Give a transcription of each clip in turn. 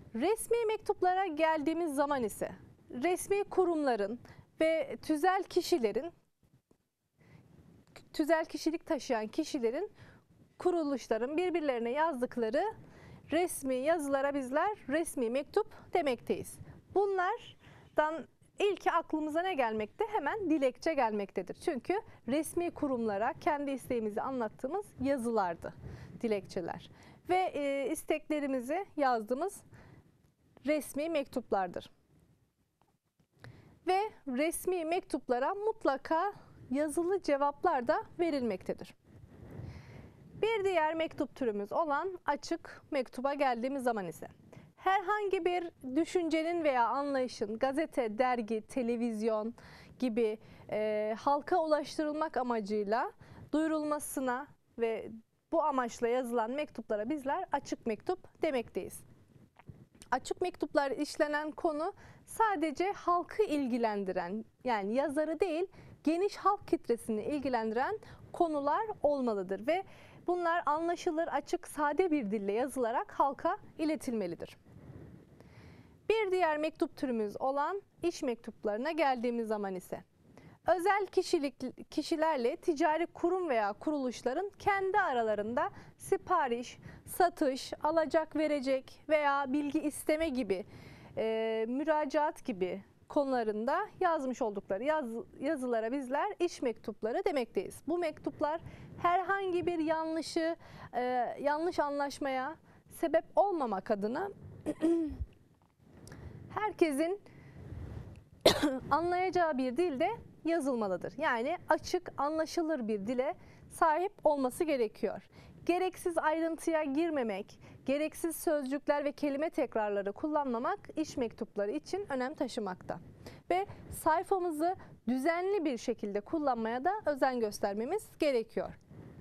Resmi mektuplara geldiğimiz zaman ise resmi kurumların ve tüzel kişilik taşıyan kişilerin, kuruluşların birbirlerine yazdıkları resmi yazılara bizler resmi mektup demekteyiz. Bunlardan ilki aklımıza ne gelmekte? Hemen dilekçe gelmektedir. Çünkü resmi kurumlara kendi isteğimizi anlattığımız yazılardı dilekçeler. Ve isteklerimizi yazdığımız resmi mektuplardır. Ve resmi mektuplara mutlaka yazılı cevaplar da verilmektedir. Bir diğer mektup türümüz olan açık mektuba geldiğimiz zaman ise herhangi bir düşüncenin veya anlayışın gazete, dergi, televizyon gibi halka ulaştırılmak amacıyla duyurulmasına ve bu amaçla yazılan mektuplara bizler açık mektup demekteyiz. Açık mektuplar işlenen konu sadece halkı ilgilendiren, yani yazarı değil, geniş halk kitlesini ilgilendiren konular olmalıdır ve bunlar anlaşılır, açık, sade bir dille yazılarak halka iletilmelidir. Bir diğer mektup türümüz olan iş mektuplarına geldiğimiz zaman ise özel kişilerle ticari kurum veya kuruluşların kendi aralarında sipariş, satış, alacak verecek veya bilgi isteme gibi müracaat gibi konularında yazmış oldukları yazılara bizler iş mektupları demekteyiz. Bu mektuplar herhangi bir yanlış anlaşmaya sebep olmamak adına herkesin anlayacağı bir dilde yazılmalıdır. Yani açık, anlaşılır bir dile sahip olması gerekiyor. Gereksiz ayrıntıya girmemek, gereksiz sözcükler ve kelime tekrarları kullanmamak iş mektupları için önem taşımakta. Ve sayfamızı düzenli bir şekilde kullanmaya da özen göstermemiz gerekiyor.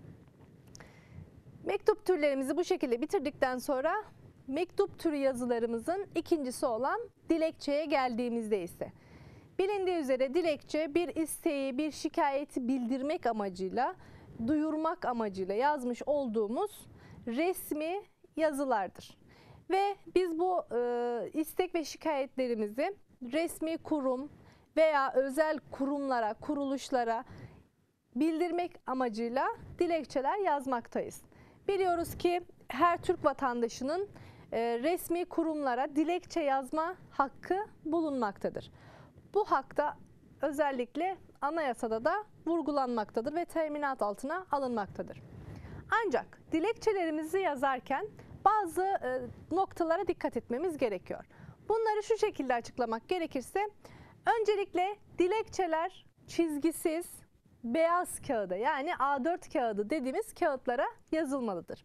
Mektup türlerimizi bu şekilde bitirdikten sonra mektup türü yazılarımızın ikincisi olan dilekçeye geldiğimizde ise bilindiği üzere dilekçe bir isteği, bir şikayeti bildirmek amacıyla, duyurmak amacıyla yazmış olduğumuz resmi yazılardır. Ve biz bu istek ve şikayetlerimizi resmi kurum veya özel kurumlara, kuruluşlara bildirmek amacıyla dilekçeler yazmaktayız. Biliyoruz ki her Türk vatandaşının resmi kurumlara dilekçe yazma hakkı bulunmaktadır. Bu hak da özellikle anayasada da vurgulanmaktadır ve teminat altına alınmaktadır. Ancak dilekçelerimizi yazarken bazı noktalara dikkat etmemiz gerekiyor. Bunları şu şekilde açıklamak gerekirse, öncelikle dilekçeler çizgisiz, beyaz kağıda, yani A4 kağıdı dediğimiz kağıtlara yazılmalıdır.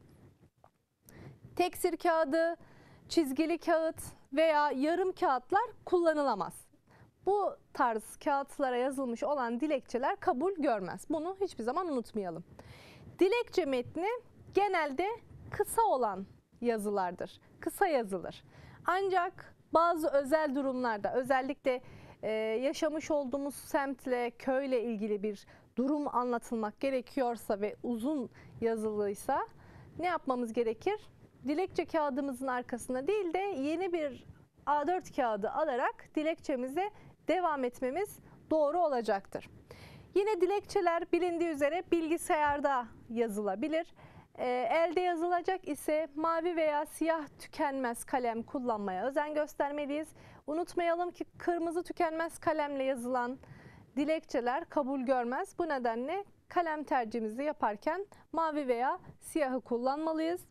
Teksir kağıdı, çizgili kağıt veya yarım kağıtlar kullanılamaz. Bu tarz kağıtlara yazılmış olan dilekçeler kabul görmez. Bunu hiçbir zaman unutmayalım. Dilekçe metni genelde kısa olan yazılardır. Kısa yazılır. Ancak bazı özel durumlarda, özellikle yaşamış olduğumuz semtle, köyle ilgili bir durum anlatılmak gerekiyorsa ve uzun yazılıysa ne yapmamız gerekir? Dilekçe kağıdımızın arkasına değil de yeni bir A4 kağıdı alarak dilekçemize devam etmemiz doğru olacaktır. Yine dilekçeler bilindiği üzere bilgisayarda yazılabilir. Elde yazılacak ise mavi veya siyah tükenmez kalem kullanmaya özen göstermeliyiz. Unutmayalım ki kırmızı tükenmez kalemle yazılan dilekçeler kabul görmez. Bu nedenle kalem tercihimizi yaparken mavi veya siyahı kullanmalıyız.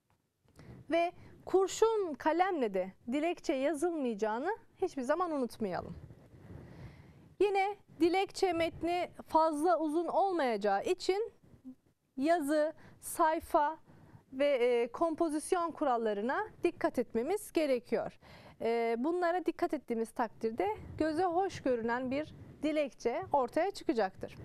Ve kurşun kalemle de dilekçe yazılmayacağını hiçbir zaman unutmayalım. Yine dilekçe metni fazla uzun olmayacağı için yazı, sayfa ve kompozisyon kurallarına dikkat etmemiz gerekiyor. Bunlara dikkat ettiğimiz takdirde göze hoş görünen bir dilekçe ortaya çıkacaktır.